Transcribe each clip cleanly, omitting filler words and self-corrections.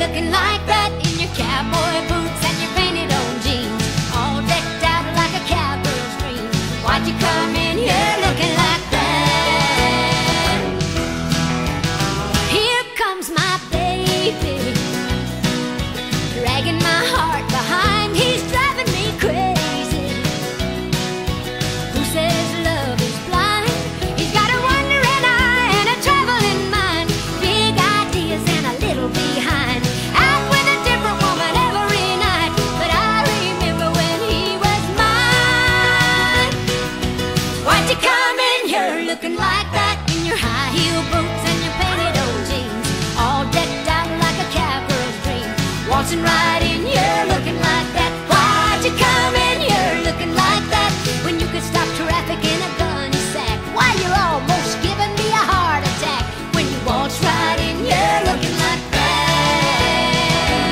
looking like that in your cowboy boots and your painted on jeans, all decked out like a cowgirl's dream? Why'd you come in here looking like that? Here comes my baby, dragging my heart behind. He's driving me crazy. Who says love is blind? He's got a wandering eye and a traveling mind, big ideas and a little behind. Out with a different woman every night, but I remember when he was mine. Why'd you come in here looking like that in your high heel boots and your painted old jeans, all decked out like a cowgirl's dream? Waltzing right in here looking like that. Why'd you come in here looking like that when you could stop traffic in a gunny sack? Why, you're almost giving me a heart attack when you waltz right in here looking like that.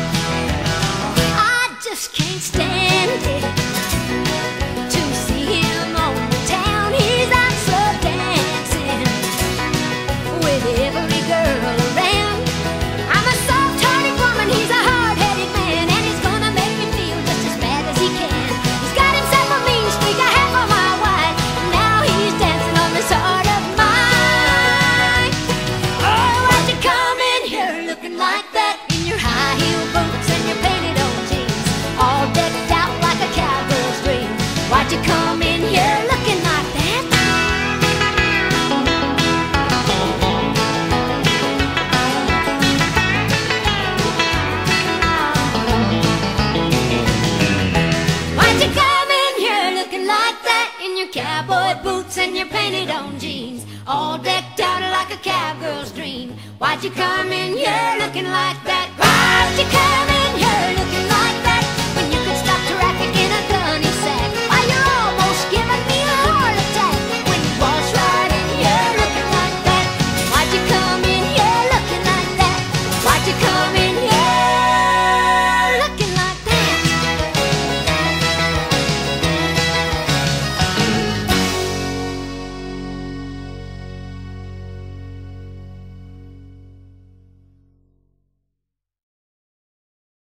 I just can't stand it to see him on the town. He's out slow dancing with every girl around. I'm a soft-hearted woman, he's a hard-headed man, and he's gonna make me feel just as bad as he can. He's got himself a mean streak, a half a mile wide, and now he's dancing on this heart of mine. Oh, why'd you come in here looking like that in your high heel boots and your painted old jeans, all decked out like a cowgirl's dream? Why'd you come in here looking like that? Why'd you come in here looking like that in your cowboy boots and your painted on jeans, all decked out like a cowgirl's dream? Why'd you come in here looking like that? Why'd you come